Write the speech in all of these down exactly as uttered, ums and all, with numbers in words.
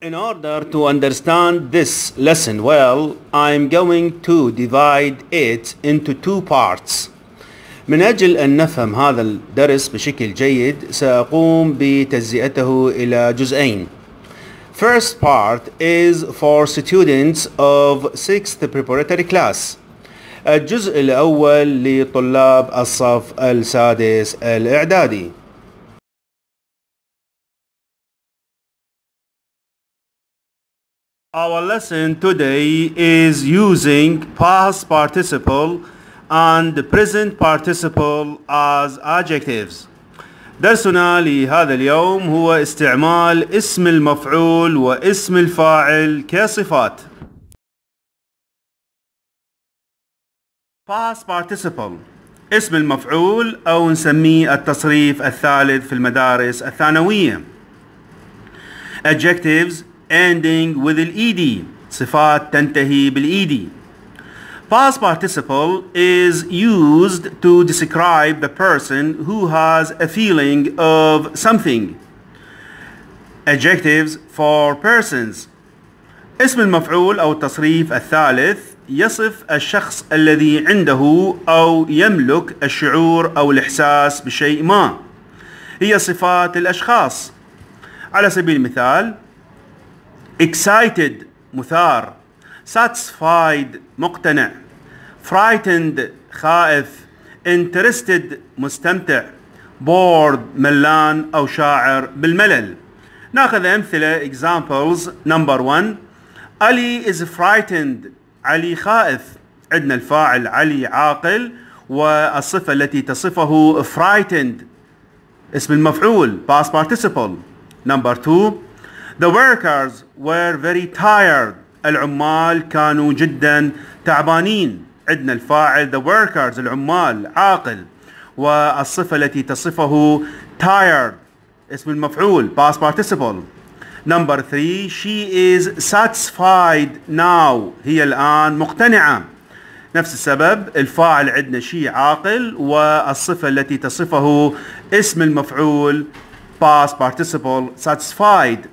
In order to understand this lesson well, I'm going to divide it into two parts. من أجل أن نفهم هذا الدرس بشكل جيد سأقوم بتجزئته إلى جزئين. First part is for students of sixth preparatory class. الجزء الأول لطلاب الصف السادس الإعدادي. Our lesson today is using past participle and present participle as adjectives. درسنا لهذا اليوم هو استعمال اسم المفعول واسم الفاعل كصفات. Past participle اسم المفعول أو نسميه التصريف الثالث في المدارس الثانوية. Adjectives ending with ال ed صفات تنتهي بال ed. Past participle is used to describe the person who has a feeling of something. Adjectives for persons. اسم المفعول أو التصريف الثالث يصف الشخص الذي عنده أو يملك الشعور أو الإحساس بشيء ما. هي صفات الأشخاص. على سبيل المثال excited مثار، satisfied مقتنع، frightened خائف، interested مستمتع، bored ملان أو شاعر بالملل. ناخذ أمثلة examples. Number one, Ali is frightened. علي خائف. عندنا الفاعل علي عاقل والصفة التي تصفه frightened اسم المفعول past participle. Number two, the workers were very tired. العمال كانوا جدا تعبانين. عندنا الفاعل the workers العمال عاقل والصفة التي تصفه tired اسم المفعول past participle. Number three, she is satisfied now. هي الآن مقتنعة. نفس السبب الفاعل عندنا شي عاقل والصفة التي تصفه اسم المفعول past participle satisfied.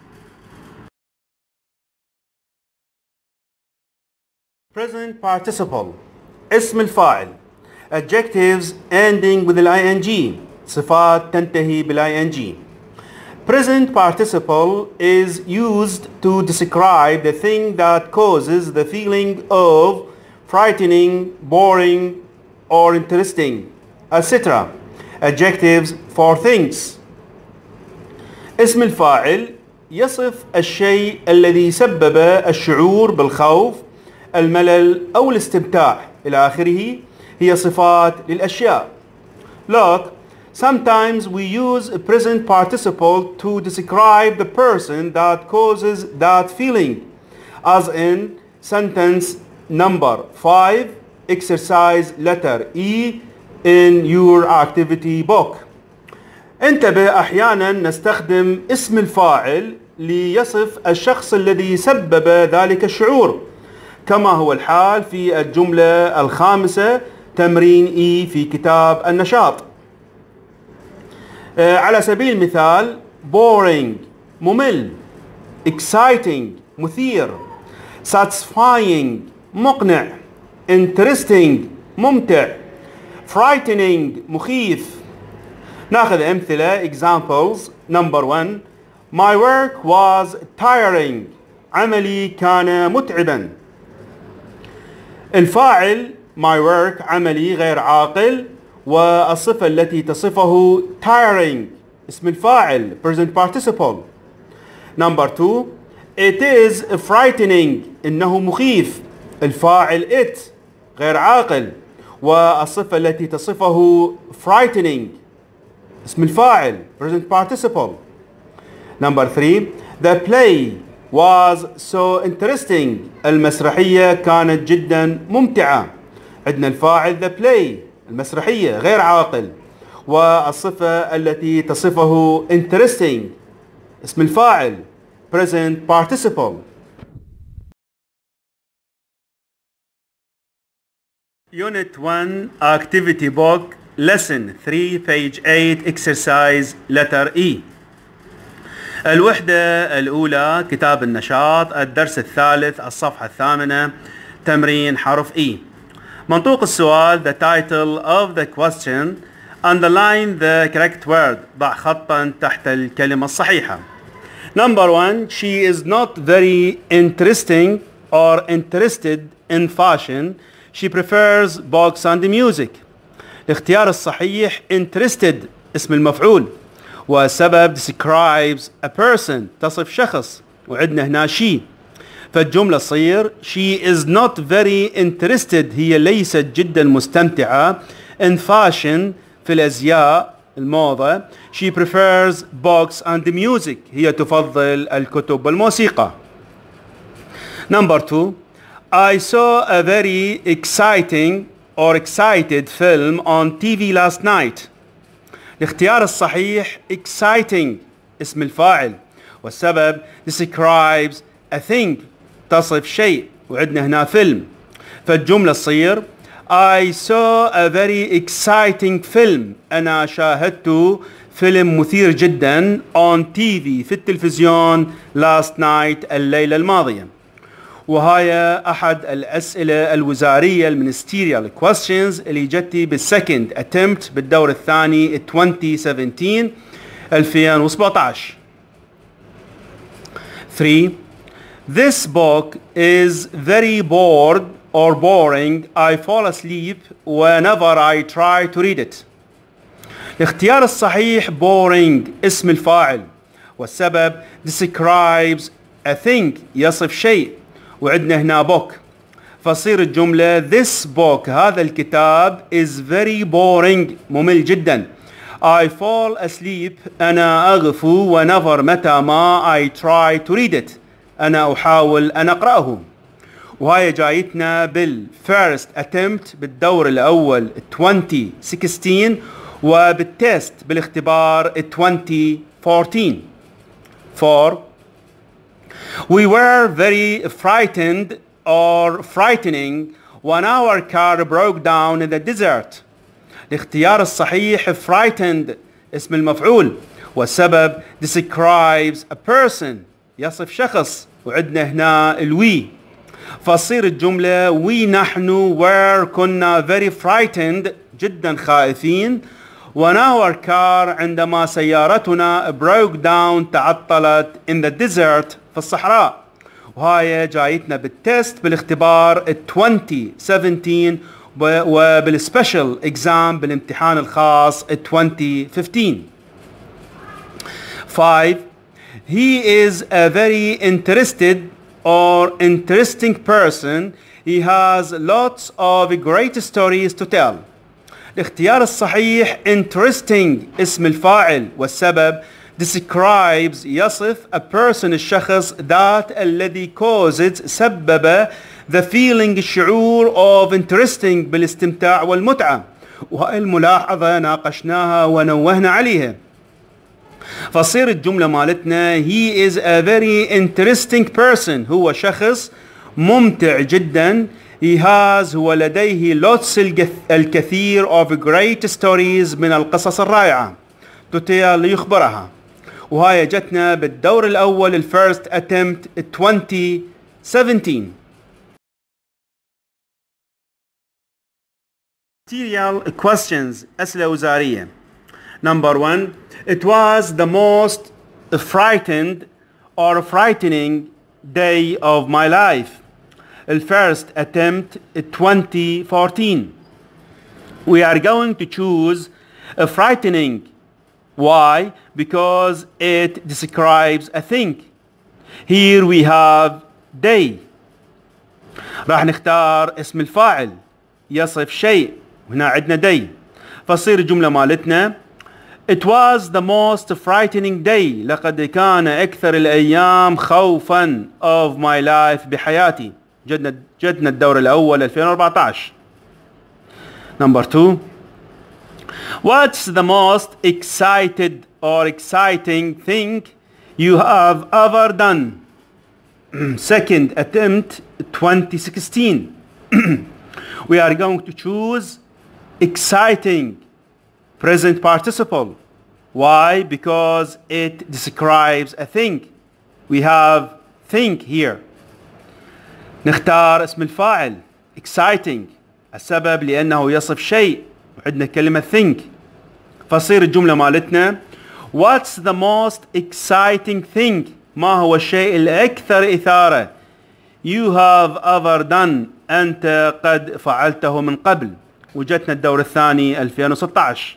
Present participle اسم الفاعل. Adjectives ending with ال ing صفات تنتهي بال ing. Present participle is used to describe the thing that causes the feeling of frightening, boring, or interesting, et cetera. Adjectives for things. اسم الفاعل يصف الشيء الذي سبب الشعور بالخوف، الملل أو الاستمتاع إلى آخره. هي صفات للأشياء. Look, sometimes we use a present participle to describe the person that causes that feeling, as in sentence number five, exercise letter E in your activity book. انتبه، أحيانا نستخدم اسم الفاعل ليصف الشخص الذي سبب ذلك الشعور، كما هو الحال في الجملة الخامسة تمرين E في كتاب النشاط. على سبيل المثال boring ممل، exciting مثير، satisfying مقنع، interesting ممتع، frightening مخيف. ناخذ أمثلة examples. Number one, my work was tiring. عملي كان متعبا. الفاعل my work عملي غير عاقل والصفة التي تصفه tiring اسم الفاعل present participle. Number two, it is frightening إنه مخيف. الفاعل it غير عاقل والصفة التي تصفه frightening اسم الفاعل present participle. Number three, the play was so interesting. المسرحية كانت جدا ممتعة. عندنا الفاعل the play المسرحية غير عاقل والصفة التي تصفه interesting اسم الفاعل present participle. Unit one activity book lesson three page eight exercise letter E. الوحدة الأولى كتاب النشاط، الدرس الثالث، الصفحة الثامنة، تمرين حرف E. منطوق السؤال the title of the question, underline the correct word. ضع خطا تحت الكلمة الصحيحة. Number one, she is not very interesting or interested in fashion. She prefers books and music. الاختيار الصحيح interested اسم المفعول، والسبب describes a person تصف شخص، وعندنا هنا she. فالجملة تصير she is not very interested، هي ليست جدا مستمتعة in fashion في الأزياء الموضة. she prefers books and music، هي تفضل الكتب والموسيقى. Number two, I saw a very exciting or excited film on T V last night. الاختيار الصحيح exciting اسم الفاعل، والسبب describes a thing تصف شيء، وعندنا هنا فيلم. فالجملة تصير I saw a very exciting film، أنا شاهدت فيلم مثير جدا on T V في التلفزيون last night الليلة الماضية. وهاي أحد الأسئلة الوزارية المينستيريال questions اللي جتي بالسكند attempt بالدور الثاني ألفين وسبعطعش ألفين وسبعطعش. three. This book is very bored or boring. I fall asleep whenever I try to read it. الاختيار الصحيح boring اسم الفاعل، والسبب describes a thing يصف شيء، وعندنا هنا book. فصير الجملة this book هذا الكتاب is very boring ممل جدا. I fall asleep أنا أغفو whenever متى ما I try to read it أنا أحاول أن أقرأه. وهاي جايتنا بالفيرست attempt بالدور الأول ألفين وستة عشر وبالتست بالاختبار ألفين وأربعطعش. four. We were very frightened or frightening when our car broke down in the desert. الاختيار الصحيح frightened اسم المفعول، والسبب describes a person يصف شخص، وعندنا هنا الوي. فتصير الجملة we نحن were كنا very frightened جدا خائفين when our car عندما سيارتنا broke down تعطلت in the desert في الصحراء. وهاي جايتنا بالتست بالاختبار ألفين وسبعطعش وبالسبيشال اكزام بالامتحان الخاص ألفين وخمسطعش. five. He is a very interested or interesting person. He has lots of great stories to tell. الاختيار الصحيح interesting اسم الفاعل، والسبب describes يصف a person الشخص that الذي causes سبب the feeling الشعور of interesting بالاستمتاع والمتعة. وهاي الملاحظة ناقشناها ونوهنا عليها. فصير الجملة مالتنا he is a very interesting person هو شخص ممتع جدا. he has هو لديه lots الكثير of great stories من القصص الرائعة to tell يخبرها. وهاي جتنا بالدور الأول الفيرست attempt ألفين وسبعطعش. Serial questions أسئلة وزارية. Number one, it was the most frightened or frightening day of my life. The first attempt twenty fourteen. We are going to choose a frightening. Why? Because it describes a thing. Here we have day. راح نختار اسم الفاعل يصف شيء، وهنا عندنا day. فصير الجملة مالتنا It was the most frightening day. لقد كان أكثر الأيام خوفا of my life بحياتي. جدنا جدنا الدور الأول ألفين وأربعطعش. Number two. What's the most excited or exciting thing you have ever done? Second attempt twenty sixteen. We are going to choose exciting present participle. Why? Because it describes a thing. We have think here. نختار اسم الفاعل exciting. السبب لأنه يصف شيء وعندنا كلمة think. فصير الجملة مالتنا What's the most exciting thing؟ ما هو الشيء الأكثر إثارة You have ever done أنت قد فعلته من قبل. وجدنا الدور الثاني ألفين وستة عشر.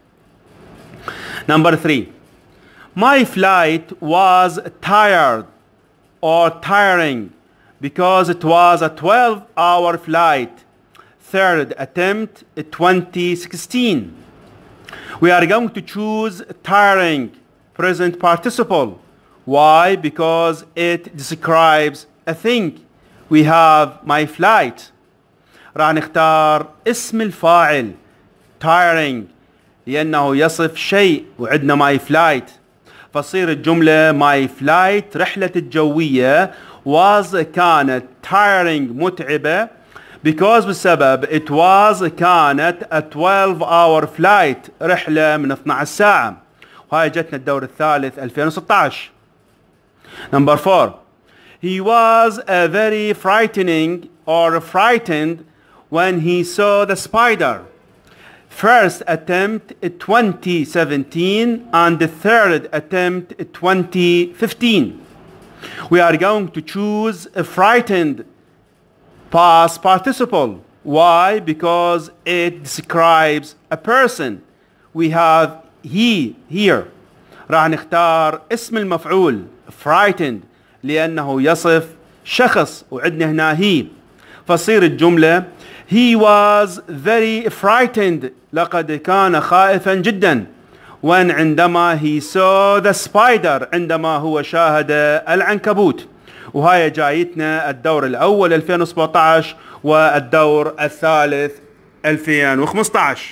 Number three. My flight was tired or tiring because it was a twelve hour flight. Third attempt twenty sixteen. We are going to choose tiring present participle. Why? Because it describes a thing. We have my flight. راح نختار اسم الفاعل tiring لأنه يصف شيء وعندنا my flight. فصير الجملة my flight رحلة الجوية was كانت tiring متعبة because بسبب it was كانت a twelve hour flight رحلة من اثنتي عشرة ساعة. وهاي جتنا الدور الثالث ألفين وستة عشر. Number four. He was a very frightening or frightened when he saw the spider. First attempt twenty seventeen and the third attempt twenty fifteen. We are going to choose a frightened past participle. Why? Because it describes a person. We have he here. راح نختار اسم المفعول frightened لأنه يصف شخص وعندنا هنا he. فصير الجملة He was very frightened. لقد كان خائفا جدا. when عندما he saw the spider عندما هو شاهد العنكبوت. وهاي جايتنا الدور الأول ألفين وسبعة عشر والدور الثالث ألفين وخمسة عشر.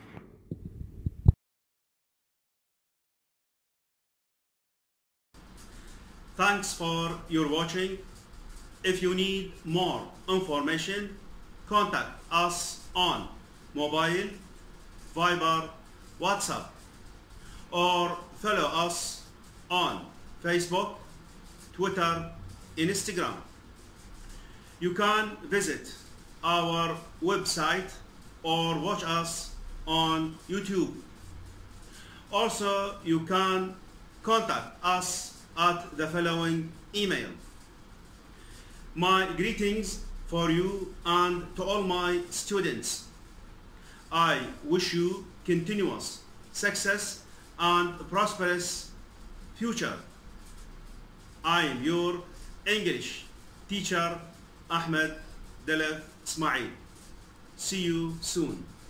Thanks for your watching. If you need more information, contact us on mobile, Viber, WhatsApp, or follow us on Facebook, Twitter, Instagram. You can visit our website or watch us on YouTube. Also, you can contact us at the following email. My greetings for you and to all my students. I wish you continuous success and prosperous future. I am your English teacher, Ahmed Delef Ismail. See you soon.